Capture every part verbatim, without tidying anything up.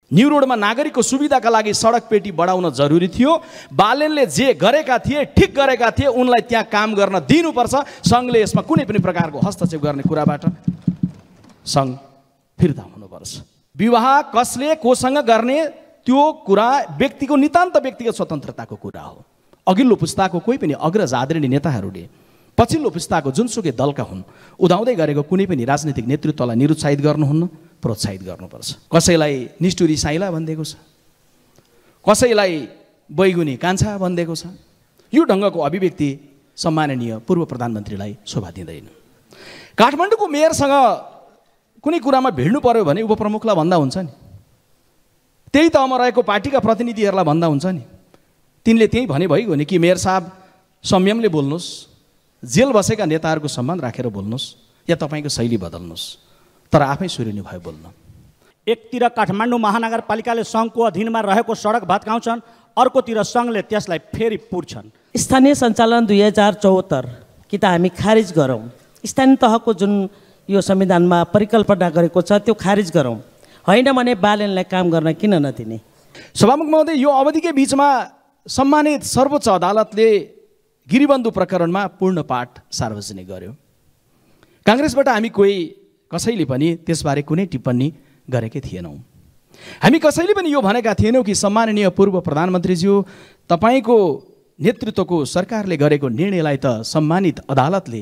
New रोडमा नागरिकको सुविधाका लागि सडक पेटी बढाउन जरुरी थियो। बालेनले जे गरेका थिए, ठिक गरेका थिए, उनलाई त्यहाँ काम गर्न दिनुपर्छ। सङ्घले यसमा कुनै पनि प्रकारको हस्तक्षेप गर्ने कुराबाट सङ्घ फिर्ता हुनुपर्छ। विवाह कसले कोसँग गर्ने त्यो कुरा व्यक्तिको नितान्त व्यक्तिगत स्वतन्त्रताको कुरा हो। अघिल्लो पुस्ताको कोही पनि अग्रज आदरणीय नेताहरूले पछिल्लो पुस्ताको जुनसुकै दलका हुन् उदाउँदै गरेको कुनै पनि राजनीतिक नेतृत्वलाई निरुत्साहित गर्नुहुन्न, प्रोत्साहित गर्नुपर्छ। कसैलाई निष्ठुरी साइला भनिदिएको छ, कसैलाई बैगुनी कान्छा भनिदिएको छ। यो ढङ्गको अभिव्यक्ति सम्माननीय पूर्व प्रधानमन्त्रीलाई शोभा दिँदैन। काठमाडौँको मेयरसँग कुनै कुरामा भिड्नु पर्यो भने उपप्रमुखलाई भन्दा हुन्छ नि, त्यही तहमा रहेको पार्टीका प्रतिनिधिहरूलाई भन्दा हुन्छ नि। तिनले त्यही भने भइगयो नि कि मेयर साहब संयमले बोल्नुहोस्, जेल बसेका नेताहरूको सम्मान राखेर बोल्नुहोस्, या तपाईँको शैली बदल्नुहोस्, तर आफै सुरिनु भयो बोल्न। एकतिर काठमाडौँ महानगरपालिकाले सङ्घको अधीनमा रहेको सडक भत्काउँछन्, अर्कोतिर सङ्घले त्यसलाई फेरि पुर्छन्। स्थानीय सञ्चालन दुई हजार चौहत्तर कि त हामी खारिज गरौँ, स्थानीय तहको जुन यो संविधानमा परिकल्पना गरेको छ त्यो खारिज गरौँ, होइन भने बालेनलाई काम गर्न किन नदिने। सभामुख महोदय, यो अवधिकै बिचमा सम्मानित सर्वोच्च अदालतले गिरिबन्धु प्रकरणमा पूर्ण पाठ सार्वजनिक गर्यो। काङ्ग्रेसबाट हामी कोही कसैले पनि त्यसबारे कुनै टिप्पणी गरेकै थिएनौँ। हामी कसैले पनि यो भनेका थिएनौँ कि सम्माननीय पूर्व प्रधानमन्त्रीज्यू, तपाईँको नेतृत्वको सरकारले गरेको निर्णयलाई त सम्मानित अदालतले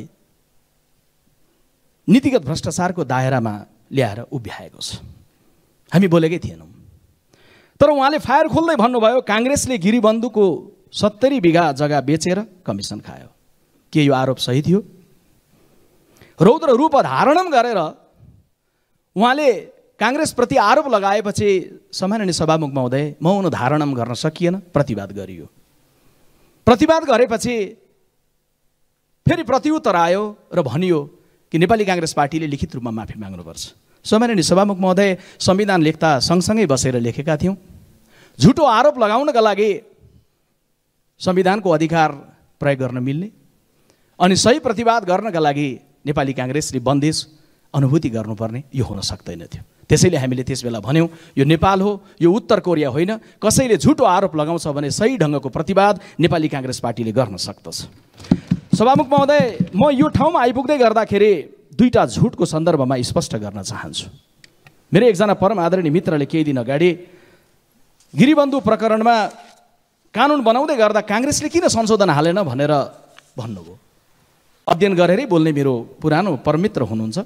नीतिगत भ्रष्टाचारको दायरामा ल्याएर उभ्याएको छ। हामी बोलेकै थिएनौँ। तर उहाँले फायर खोल्दै भन्नुभयो काङ्ग्रेसले गिरिबन्धुको सत्तरी बिघा जग्गा बेचेर कमिसन खायो। के यो आरोप सही थियो? रौद्र रूप धारण गरेर उहाँले काङ्ग्रेसप्रति आरोप लगाएपछि सम्माननीय सभामुख महोदय मौन धारण गर्न सकिएन, प्रतिवाद गरियो। प्रतिवाद गरेपछि फेरि प्रत्युत्तर आयो र भनियो कि नेपाली काङ्ग्रेस पार्टीले लिखित रूपमा माफी माग्नुपर्छ। सम्माननीय सभामुख महोदय, संविधान लेख्दा सँगसँगै बसेर लेखेका थियौँ। झुटो आरोप लगाउनका लागि संविधानको अधिकार प्रयोग गर्न मिल्ने, अनि सही प्रतिवाद गर्नका लागि नेपाली काङ्ग्रेसले बन्देज अनुभूति गर्नुपर्ने, यो हुन सक्दैन थियो। त्यसैले हामीले त्यस बेला भन्यौँ यो नेपाल हो, यो उत्तर कोरिया होइन। कसैले झुटो आरोप लगाउँछ भने सही ढङ्गको प्रतिवाद नेपाली काङ्ग्रेस पार्टीले गर्न सक्दछ। सभामुख महोदय, म यो ठाउँमा आइपुग्दै गर्दाखेरि दुईटा झुटको सन्दर्भमा स्पष्ट गर्न चाहन्छु। मेरो एकजना परम आदरणीय मित्रले केही दिन अगाडि गिरिबन्धु प्रकरणमा कानुन बनाउँदै गर्दा काङ्ग्रेसले किन संशोधन हालेन भनेर भन्नुभयो। अध्ययन गरेरै बोल्ने मेरो पुरानो परमित्र हुनुहुन्छ।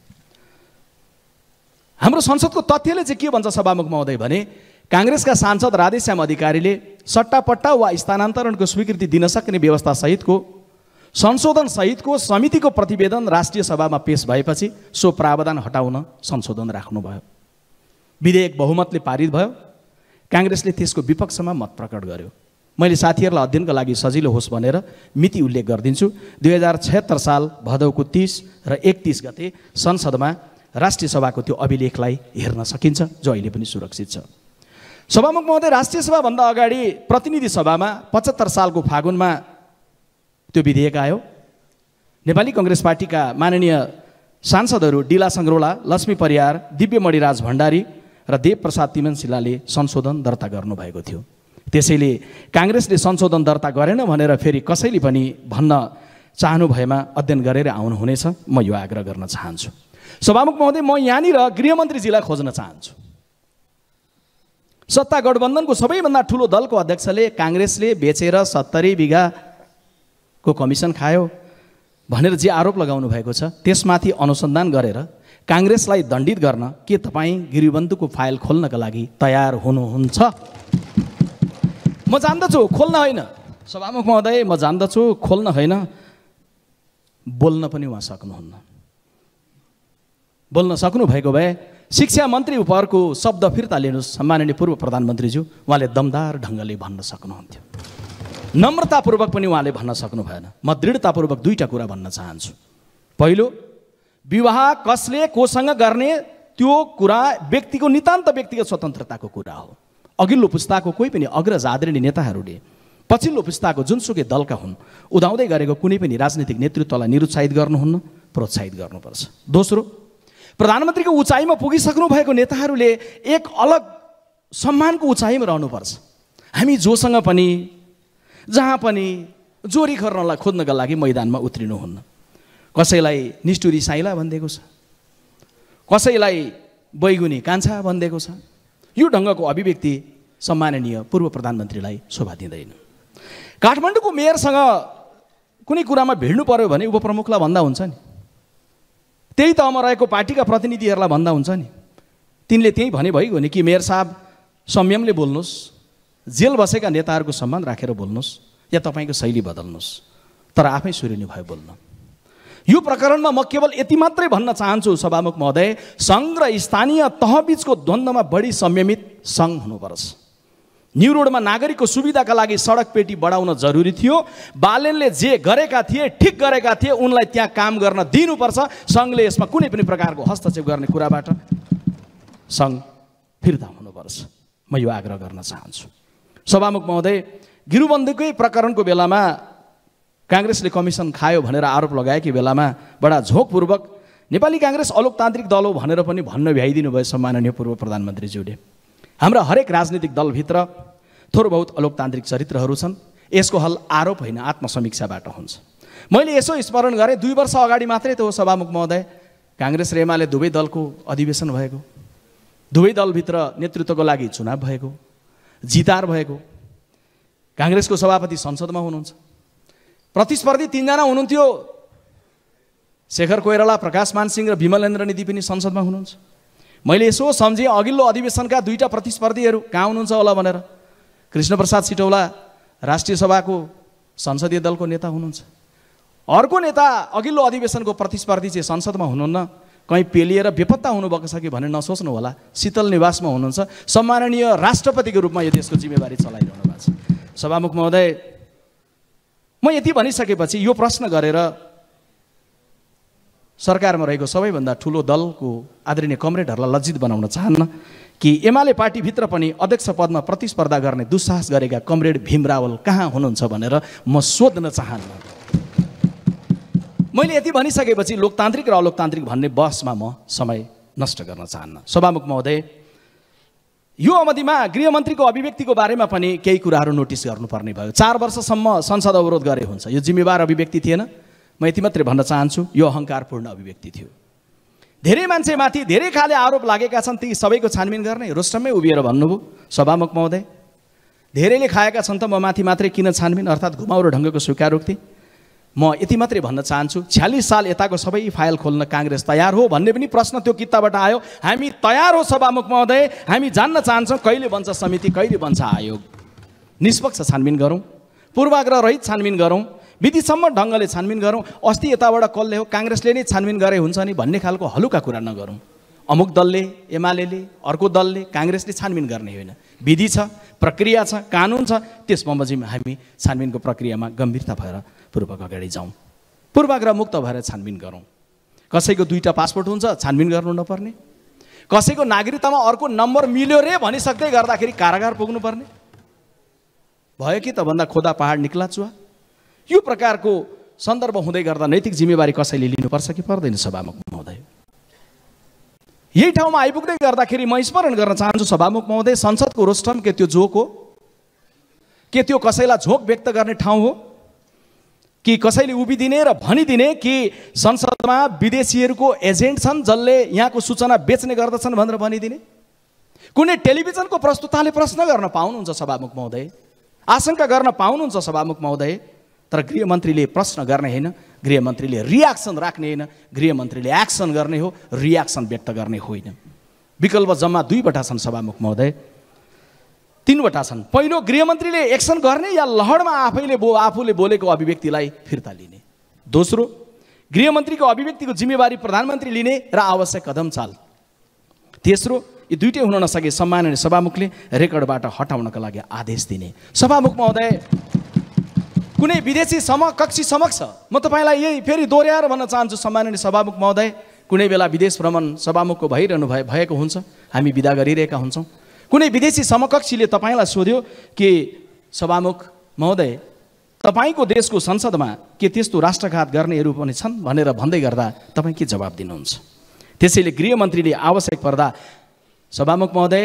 हाम्रो संसदको तथ्यले चाहिँ के भन्छ सभामुख महोदय भने काङ्ग्रेसका सांसद राधेश्याम अधिकारीले सट्टापट्टा वा स्थानान्तरणको स्वीकृति दिन सक्ने व्यवस्था सहितको संशोधन सहितको समितिको प्रतिवेदन राष्ट्रिय सभामा पेश भएपछि सो प्रावधान हटाउन संशोधन राख्नुभयो। विधेयक बहुमतले पारित भयो। काङ्ग्रेसले त्यसको विपक्षमा मत प्रकट गर्यो। मैले साथीहरूलाई अध्ययनका लागि सजिलो होस् भनेर मिति उल्लेख गरिदिन्छु। दुई हजार छयत्तर साल भदौको तीस र एकतिस गते संसदमा राष्ट्रिय सभाको त्यो अभिलेखलाई हेर्न सकिन्छ, जो अहिले पनि सुरक्षित छ। सभामुख महोदय, राष्ट्रिय सभाभन्दा अगाडि प्रतिनिधि सभामा पचहत्तर सालको फागुनमा त्यो विधेयक आयो। नेपाली काङ्ग्रेस पार्टीका माननीय सांसदहरू डिला सङ्ग्रोला, लक्ष्मी परियार, दिव्य मणिराज भण्डारी र देव प्रसाद तिमनसिलाले संशोधन दर्ता गर्नुभएको थियो। त्यसैले काङ्ग्रेसले संशोधन दर्ता गरेन भनेर फेरि कसैले पनि भन्न चाहनु भएमा अध्ययन गरेर आउनुहुनेछ, म यो आग्रह गर्न चाहन्छु। सभामुख महोदय, म यहाँनिर गृहमन्त्रीजीलाई खोज्न चाहन्छु। सत्ता गठबन्धनको सबैभन्दा ठुलो दलको अध्यक्षले काङ्ग्रेसले बेचेर सत्तरी बिघाको कमिसन खायो भनेर जे आरोप लगाउनु भएको छ त्यसमाथि अनुसन्धान गरेर काङ्ग्रेसलाई दण्डित गर्न के तपाईँ गिरिबन्धुको फाइल खोल्नका लागि तयार हुनुहुन्छ? म जान्दछु खोल्न होइन सभामुख महोदय, म जान्दछु खोल्न होइन, बोल्न पनि उहाँ सक्नुहुन्न। बोल्न सक्नु भएको भए शिक्षा मन्त्री उपरको शब्द फिर्ता लिनुहोस् सम्माननीय पूर्व प्रधानमन्त्रीज्यू, उहाँले दमदार ढङ्गले भन्न सक्नुहुन्थ्यो। नम्रतापूर्वक पनि उहाँले भन्न सक्नु भएन। म दृढतापूर्वक दुईटा कुरा भन्न चाहन्छु। पहिलो, विवाह कसले कोसँग गर्ने त्यो कुरा व्यक्तिको नितान्त व्यक्तिगत स्वतन्त्रताको कुरा हो। अघिल्लो पुस्ताको कोही पनि अग्रज आदरणीय नेताहरूले पछिल्लो पुस्ताको जुनसुकै दलका हुन् उदाउँदै गरेको कुनै पनि राजनीतिक नेतृत्वलाई निरुत्साहित गर्नुहुन्न, प्रोत्साहित गर्नुपर्छ। दोस्रो, प्रधानमन्त्रीको उचाइमा पुगिसक्नु भएको नेताहरूले एक अलग सम्मानको उचाइमा रहनुपर्छ। हामी जोसँग पनि जहाँ पनि जोरी खर्नलाई खोज्नका लागि मैदानमा उत्रिनुहुन्न। कसैलाई निष्ठुरी साइला भनिदिएको छ, कसैलाई बैगुनी कान्छा भनिदिएको छ। यो ढङ्गको अभिव्यक्ति सम्माननीय पूर्व प्रधानमन्त्रीलाई शोभा दिँदैन। काठमाडौँको मेयरसँग कुनै कुरामा भिड्नु पर्यो भने उपप्रमुखलाई भन्दा हुन्छ नि, त्यही तहमा रहेको पार्टीका प्रतिनिधिहरूलाई भन्दा हुन्छ नि। तिनले त्यही भने भइगयो नि कि मेयर साहब संयमले बोल्नुहोस्, जेल बसेका नेताहरूको सम्मान राखेर बोल्नुहोस् या तपाईँको शैली बदल्नुहोस्, तर आफै सुरिनु भयो बोल्न। यो प्रकरणमा म केवल यति मात्रै भन्न चाहन्छु सभामुख महोदय, सङ्घ र स्थानीय तहबीचको द्वन्द्वमा बढी संयमित सङ्घ हुनुपर्छ। न्यू रोडमा नागरिकको सुविधाका लागि सडक पेटी बढाउन जरुरी थियो। बालेनले जे गरेका थिए, ठिक गरेका थिए, उनलाई त्यहाँ काम गर्न दिनुपर्छ। सङ्घले यसमा कुनै पनि प्रकारको हस्तक्षेप गर्ने कुराबाट सङ्घ फिर्ता हुनुपर्छ। म यो आग्रह गर्न चाहन्छु। सभामुख महोदय, गिरुबन्धुकै प्रकरणको बेलामा काङ्ग्रेसले कमिसन खायो भनेर आरोप लगाएकी बेलामा बडा झोकपूर्वक नेपाली काङ्ग्रेस अलोकतान्त्रिक दल हो भनेर पनि भन्न भ्याइदिनु भयो सम्माननीय पूर्व प्रधानमन्त्रीज्यूले। हाम्रा हरेक राजनीतिक दलभित्र थोर बहुत अलोकतान्त्रिक चरित्रहरू छन्। यसको हल आरोप होइन, आत्मसमीक्षाबाट हुन्छ। मैले यसो स्मरण गरेँ, दुई वर्ष अगाडि मात्रै त हो सभामुख महोदय, काङ्ग्रेस र एमाले दुवै दलको अधिवेशन भएको, दुवै दलभित्र नेतृत्वको लागि चुनाव भएको, जितार भएको। काङ्ग्रेसको सभापति संसदमा हुनुहुन्छ, प्रतिस्पर्धी तीनजना हुनुहुन्थ्यो, शेखर कोइराला, प्रकाश मानसिंह र विमलेन्द्र निधि पनि संसदमा हुनुहुन्छ। मैले यसो सम्झेँ, अघिल्लो अधिवेशनका दुईटा प्रतिस्पर्धीहरू कहाँ हुनुहुन्छ होला भनेर। कृष्णप्रसाद सिटौला राष्ट्रिय सभाको संसदीय दलको नेता हुनुहुन्छ, अर्को नेता अघिल्लो अधिवेशनको प्रतिस्पर्धी चाहिँ संसदमा हुनुहुन्न, कहीँ पेलिएर बेपत्ता हुनुभएको छ कि भनेर नसोच्नु होला, शीतल निवासमा हुनुहुन्छ। सम्माननीय राष्ट्रपतिको रूपमा यो देशको जिम्मेवारी चलाइरहनु भएको छ। सभामुख महोदय, म यति भनिसकेपछि यो प्रश्न गरेर सरकारमा रहेको सबैभन्दा ठुलो दलको आदरणीय कमरेडहरूलाई लज्जित बनाउन चाहन्न कि एमाले पार्टीभित्र पनि अध्यक्ष पदमा प्रतिस्पर्धा गर्ने दुस्साहस गरेका कमरेड भीम रावल कहाँ हुनुहुन्छ भनेर म सोध्न चाहन्न। मैले यति भनिसकेपछि लोकतान्त्रिक र अलोकतान्त्रिक भन्ने बहसमा म समय नष्ट गर्न चाहन्न। सभामुख महोदय, यो अवधिमा गृहमन्त्रीको अभिव्यक्तिको बारेमा पनि केही कुराहरू नोटिस गर्नुपर्ने भयो। चार वर्षसम्म संसद अवरोध गरे हुन्छ, यो जिम्मेवार अभिव्यक्ति थिएन। म यति मात्रै भन्न चाहन्छु, यो अहङ्कारपूर्ण अभिव्यक्ति थियो। धेरै मान्छेमाथि धेरै खाले आरोप लागेका छन्, ती सबैको छानबिन गर्ने रोस्टममै उभिएर भन्नुभयो सभामुख महोदय। धेरैले खाएका छन् त म माथि मात्रै किन छानबिन, अर्थात् घुमाउरो ढङ्गको स्वीकारोक्ति। म यति मात्रै भन्न चाहन्छु, छ्यालिस साल यताको सबै फाइल खोल्न काङ्ग्रेस तयार हो भन्ने पनि प्रश्न त्यो किताबाट आयो। हामी तयार हो सभामुख महोदय, हामी जान्न चाहन्छौँ कहिले बन्छ समिति, कहिले बन्छ आयोग। निष्पक्ष छानबिन गरौँ, पूर्वाग्रह रहित छानबिन गरौँ, विधिसम्म ढङ्गले छानबिन गरौँ। अस्ति यताबाट कसले हो, काङ्ग्रेसले नै छानबिन गरे हुन्छ नि भन्ने खालको हलुका कुरा नगरौँ। अमुक दलले, एमाले, अर्को दलले, काङ्ग्रेसले छानबिन गर्ने होइन। विधि छ, प्रक्रिया छ, कानुन छ, त्यस बमोजिम हामी छानबिनको प्रक्रियामा गम्भीरता भएर पूर्वक अगाडि जाउँ। पूर्वाग्रह मुक्त भएर छानबिन गरौँ। कसैको दुईवटा पासपोर्ट हुन्छ, छानबिन गर्नु नपर्ने। कसैको नागरिकतामा अर्को नम्बर मिल्यो रे भनिसक्दै गर्दाखेरि कारागार पुग्नुपर्ने भयो कि त भन्दा खोदा पहाड निक्ला चुवा। यो प्रकारको सन्दर्भ हुँदै गर्दा नैतिक जिम्मेवारी कसैले लिनुपर्छ कि पर्दैन सभामुख महोदय? यही ठाउँमा आइपुग्दै गर्दाखेरि म स्मरण गर्न चाहन्छु सभामुख महोदय, संसदको रोस्टम के त्यो जोक हो के त्यो कसैलाई झोक व्यक्त गर्ने ठाउँ हो कि कसैले उभिदिने र भनिदिने कि संसदमा विदेशीहरूको एजेन्ट छन् जसले यहाँको सूचना बेच्ने गर्दछन् भनेर भनिदिने? कुनै टेलिभिजनको प्रस्तुताले प्रश्न गर्न पाउनुहुन्छ सभामुख महोदय, आशंका गर्न पाउनुहुन्छ सभामुख महोदय, तर गृहमन्त्रीले प्रश्न गर्ने होइन, गृहमन्त्रीले रियाक्सन राख्ने होइन, गृहमन्त्रीले एक्सन गर्ने हो, रियाक्सन व्यक्त गर्ने होइन। विकल्प जम्मा दुईवटा छन् सभामुख महोदय, तीनवटा छन्। पहिलो, गृहमन्त्रीले एक्सन गर्ने या लहरमा आफैले बो आफूले बोलेको अभिव्यक्तिलाई फिर्ता लिने। दोस्रो, गृहमन्त्रीको अभिव्यक्तिको जिम्मेवारी प्रधानमन्त्री लिने र आवश्यक कदम चाल। तेस्रो, यी दुईटै हुन नसके सम्माननीय सभामुखले रेकर्डबाट हटाउनका लागि आदेश दिने। सभामुख महोदय, कुनै विदेशी समकक्षी समक्ष म तपाईँलाई यही फेरि दोहोऱ्याएर भन्न चाहन्छु सम्माननीय सभामुख महोदय, कुनै बेला विदेश भ्रमण सभामुखको भइरहनु भए भएको हुन्छ, हामी बिदा गरिरहेका हुन्छौँ। कुनै विदेशी समकक्षीले तपाईँलाई सोध्यो कि सभामुख महोदय, तपाईँको देशको संसदमा के त्यस्तो राष्ट्रघात गर्नेहरू पनि छन् भनेर भन्दै गर्दा तपाईँ के जवाब दिनुहुन्छ? त्यसैले गृहमन्त्रीले आवश्यक पर्दा सभामुख महोदय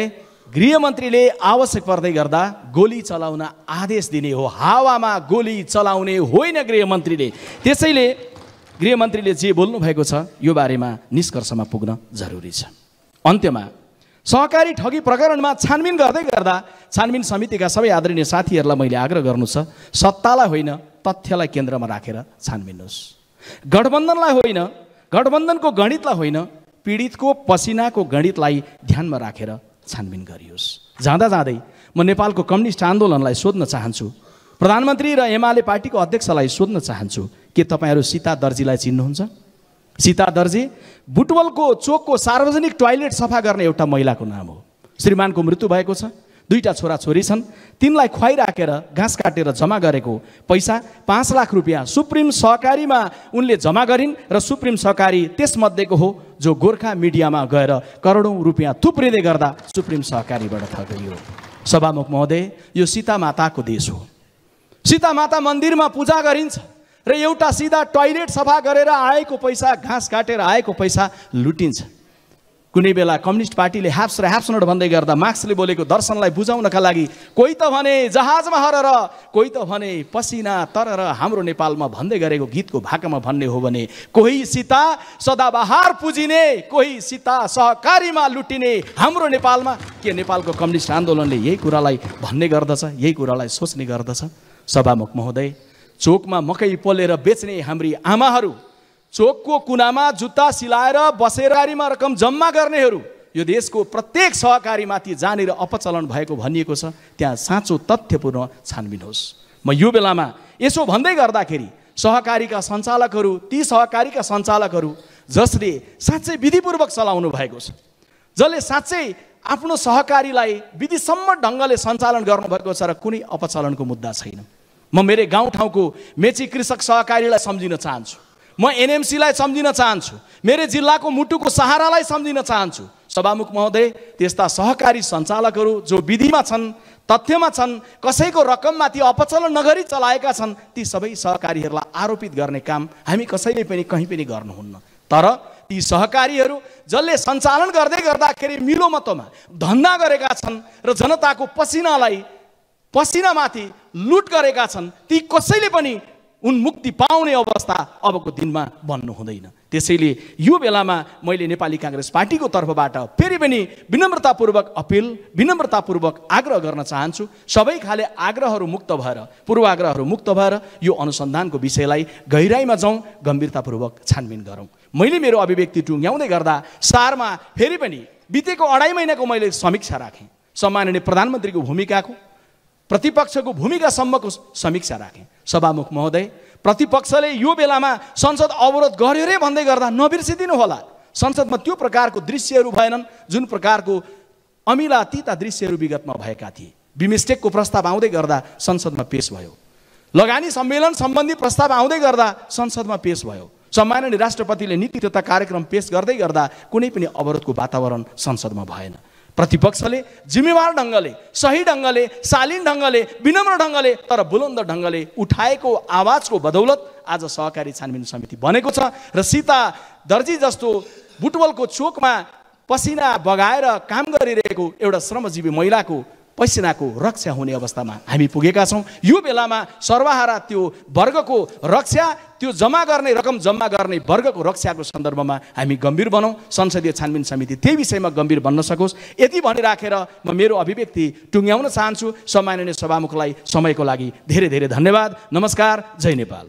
गृहमन्त्रीले आवश्यक पर्दै गर्दा गोली चलाउन आदेश दिने हो, हावामा गोली चलाउने होइन गृहमन्त्रीले। त्यसैले गृहमन्त्रीले जे बोल्नु भएको छ यो बारेमा निष्कर्षमा पुग्न जरुरी छ। अन्त्यमा सहकारी ठगी प्रकरणमा छानबिन गर्दै गर्दा छानबिन समितिका सबै आदरणीय साथीहरूलाई मैले आग्रह गर्नु छ, सत्तालाई होइन तथ्यलाई केन्द्रमा राखेर छानबिनुहोस्। गठबन्धनलाई होइन, गठबन्धनको गणितलाई होइन, पीडितको पसिनाको गणितलाई ध्यानमा राखेर छानबिन गरियोस्। जाँदा जाँदै म नेपालको कम्युनिस्ट आन्दोलनलाई सोध्न चाहन्छु, प्रधानमन्त्री र एमाले पार्टीको अध्यक्षलाई सोध्न चाहन्छु, के तपाईँहरू सीता दर्जीलाई चिन्नुहुन्छ? सीता दर्जी बुटवलको चोकको सार्वजनिक टोयलेट सफा गर्ने एउटा महिलाको नाम हो। श्रीमानको मृत्यु भएको छ, दुईटा छोराछोरी छन्, तिनलाई खुवाइराखेर घाँस काटेर जम्मा गरेको पैसा पाँच लाख रुपियाँ सुप्रिम सहकारीमा उनले जम्मा गरिन् र सुप्रिम सहकारी त्यसमध्येको हो जो गोर्खा मिडियामा गएर करोडौँ रुपियाँ थुप्रिँदै गर्दा सुप्रिम सहकारीबाट ठगियो। सभामुख महोदय, यो सीता माताको देश हो। सीता माता मन्दिरमा पूजा गरिन्छ र एउटा सिधा टोयलेट सफा गरेर आएको पैसा, घाँस काटेर आएको पैसा लुटिन्छ। कुनै बेला कम्युनिस्ट पार्टीले ह्याप्स र ह्याप्सनट भन्दै गर्दा मार्क्सले बोलेको दर्शनलाई बुझाउनका लागि कोही त भने जहाजमा हरेर, कोही त भने पसिना तरर हाम्रो नेपालमा भन्दै गरेको गीतको भाकामा भन्ने हो भने कोही सीता सदाबहार पुजिने, कोही सीता सहकारीमा लुटिने हाम्रो नेपालमा। के नेपालको कम्युनिस्ट आन्दोलनले यही कुरालाई भन्ने गर्दछ, यही कुरालाई सोच्ने गर्दछ? सभामुख महोदय, चोकमा मकै पोलेर बेच्ने हाम्री आमाहरू, चोकको कुनामा जुत्ता सिलाएर बसेर रकम जम्मा गर्नेहरू, यो देशको प्रत्येक सहकारीमाथि जहाँनिर अपचलन भएको भनिएको छ त्यहाँ साँचो तथ्यपूर्ण छानबिन होस्। म यो बेलामा यसो भन्दै गर्दाखेरि सहकारीका सञ्चालकहरू, ती सहकारीका सञ्चालकहरू जसले साँच्चै विधिपूर्वक चलाउनु भएको छ, जसले साँच्चै आफ्नो सहकारीलाई विधिसम्मत ढङ्गले सञ्चालन गर्नुभएको छ र कुनै अपचलनको मुद्दा छैन। म मेरो गाउँठाउँको मेची कृषक सहकारीलाई सम्झिन चाहन्छु, म एनएमसीलाई सम्झिन चाहन्छु, मेरो जिल्लाको मुटुको सहारालाई सम्झिन चाहन्छु। सभामुख महोदय, त्यस्ता सहकारी सञ्चालकहरू जो विधिमा छन्, तथ्यमा छन्, कसैको रकममाथि अपचलन नगरी चलाएका छन्, ती सबै सहकारीहरूलाई आरोपित गर्ने काम हामी कसैले पनि कहीँ पनि गर्नुहुन्न। तर ती सहकारीहरू जसले सञ्चालन गर्दै गर्दाखेरि मिलोमतोमा धन्दा गरेका छन् र जनताको पसिनालाई पसिनामाथि लुट गरेका छन्, ती कसैले पनि उन्मुक्ति पाउने अवस्था अबको दिनमा बन्नु हुँदैन। त्यसैले यो बेलामा मैले नेपाली काङ्ग्रेस पार्टीको तर्फबाट फेरि पनि विनम्रतापूर्वक अपिल, विनम्रतापूर्वक आग्रह गर्न चाहन्छु, सबै खाले आग्रहहरू मुक्त भएर, पूर्वाग्रहहरू मुक्त भएर यो अनुसन्धानको विषयलाई गहिराइमा जाउँ, गम्भीरतापूर्वक छानबिन गरौँ। मैले मेरो अभिव्यक्ति टुङ्ग्याउँदै गर्दा सारमा फेरि पनि बितेको अढाई महिनाको मैले समीक्षा राखेँ, सम्माननीय प्रधानमन्त्रीको भूमिकाको, प्रतिपक्षको भूमिकासम्मको समीक्षा राखेँ। सभामुख महोदय, प्रतिपक्षले यो बेलामा संसद अवरोध गर्यो रे भन्दै गर्दा नबिर्सिदिनु होला, संसदमा त्यो प्रकारको दृश्यहरू भएनन् जुन प्रकारको अमिला तीता दृश्यहरू विगतमा भएका थिए। बिमस्टेकको प्रस्ताव आउँदै गर्दा संसदमा पेश भयो, लगानी सम्मेलन सम्बन्धी प्रस्ताव आउँदै गर्दा संसदमा पेश भयो, सम्माननीय राष्ट्रपतिले नीति तथा कार्यक्रम पेश गर्दै गर्दा कुनै पनि अवरोधको वातावरण संसदमा भएन। प्रतिपक्षले जिम्मेवार ढङ्गले, सही ढङ्गले, शालीन ढङ्गले, विनम्र ढङ्गले तर बुलन्द ढङ्गले उठाएको आवाजको बदौलत आज सहकारी छानबिन समिति बनेको छ र सीता दर्जी जस्तो बुटवलको चोकमा पसिना बगाएर काम गरिरहेको एउटा श्रमजीवी महिलाको पसिनाको रक्षा हुने अवस्थामा हामी पुगेका छौँ। यो बेलामा सर्वहारा त्यो वर्गको रक्षा, त्यो जम्मा गर्ने रकम जम्मा गर्ने वर्गको रक्षाको सन्दर्भमा हामी गम्भीर बनौँ, संसदीय छानबिन समिति त्यही विषयमा गम्भीर बन्न सकोस्। यति भनिराखेर म मेरो अभिव्यक्ति टुङ्ग्याउन चाहन्छु। सम्माननीय सभामुखलाई समयको लागि धेरै धेरै धन्यवाद। नमस्कार, जय नेपाल।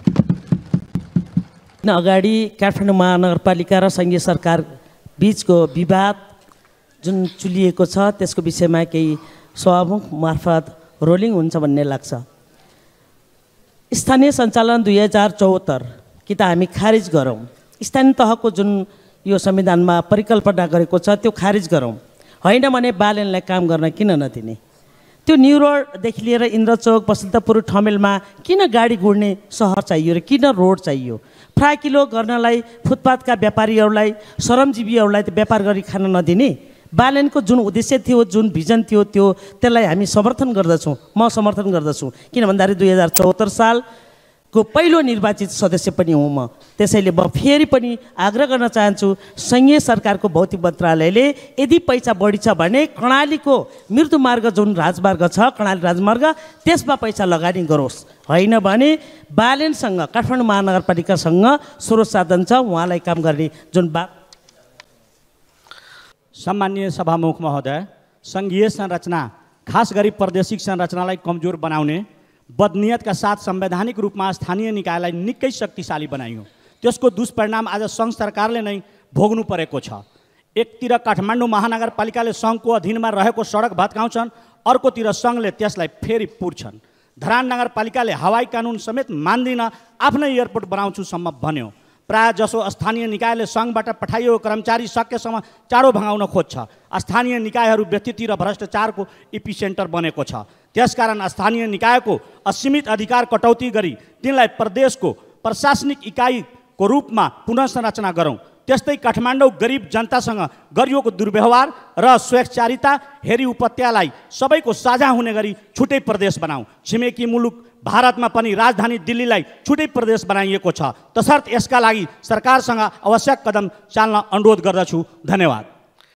अगाडि काठमाडौँ महानगरपालिका र सङ्घीय सरकार बिचको विवाद जुन चुलिएको छ त्यसको विषयमा केही सभामुख मार्फत रोलिङ हुन्छ भन्ने लाग्छ। स्थानीय सञ्चालन दुई हजार चौहत्तर कि त हामी खारिज गरौँ, स्थानीय तहको जुन यो संविधानमा परिकल्पना गरेको छ त्यो खारिज गरौँ, होइन भने बालनलाई काम गर्न किन नदिने? त्यो न्यु रोडदेखि लिएर इन्द्रचोक, बसन्तपुर, ठमेलमा किन गाडी गुड्ने सहर चाहियो र किन रोड चाहियो? फ्राकिलो गर्नलाई फुटपाथका व्यापारीहरूलाई, श्रमजीवीहरूलाई त व्यापार गरी खान नदिने? बालनको जुन उद्देश्य थियो, जुन भिजन थियो, त्यो त्यसलाई हामी समर्थन गर्दछौँ, म समर्थन गर्दछु। किन भन्दाखेरि दुई हजार चौहत्तर साल को पहिलो निर्वाचित सदस्य पनि हुँ म। त्यसैले म फेरि पनि आग्रह गर्न चाहन्छु, सङ्घीय सरकारको भौतिक मन्त्रालयले यदि पैसा बढी छ भने कर्णालीको मृत्युमार्ग जुन राजमार्ग छ, कर्णाली राजमार्ग, त्यसमा पैसा लगानी गरोस्। होइन भने बालेनसँग, काठमाडौँ महानगरपालिकासँग स्रोत साधन छ, उहाँलाई काम गर्ने जुन बा। सम्माननीय सभामुख महोदय, सङ्घीय संरचना खास गरी प्रादेशिक संरचनालाई कमजोर बनाउने बदनीयतका साथ संवैधानिक रूपमा स्थानीय निकायलाई निकै शक्तिशाली बनाइयो। त्यसको दुष्परिणाम आज सङ्घ सरकारले नै भोग्नु परेको छ। एकतिर काठमाडौँ महानगरपालिकाले सङ्घको अधीनमा रहेको सडक भत्काउँछन्, अर्कोतिर सङ्घले त्यसलाई फेरि पुर्छन्। धरान नगरपालिकाले हवाई कानुन समेत मान्दिन, आफ्नै एयरपोर्ट बनाउँछुसम्म भन्यो। प्राय जसो स्थानीय निकायले सङ्घबाट पठाइएको कर्मचारी सकेसम्म चाँडो भगाउन खोज्छ। स्थानीय निकायहरू व्यतिथि र भ्रष्टाचारको इपिसेन्टर बनेको छ। त्यसकारण स्थानीय निकायको असीमित अधिकार कटौती गरी तिनलाई प्रदेशको प्रशासनिक इकाइको रूपमा पुनः संरचना गरौँ। त्यस्तै काठमाडौँ गरिब जनतासँग गरिएको दुर्व्यवहार र स्वेच्छाचारिता हेरी उपत्यलाई सबैको साझा हुने गरी छुट्टै प्रदेश बनाऊ। छिमेकी मुलुक भारतमा पनि राजधानी दिल्लीलाई छुट्टै प्रदेश बनाइएको छ। तसर्थ यसका लागि सरकारसँग आवश्यक कदम चाल्न अनुरोध गर्दछु। धन्यवाद।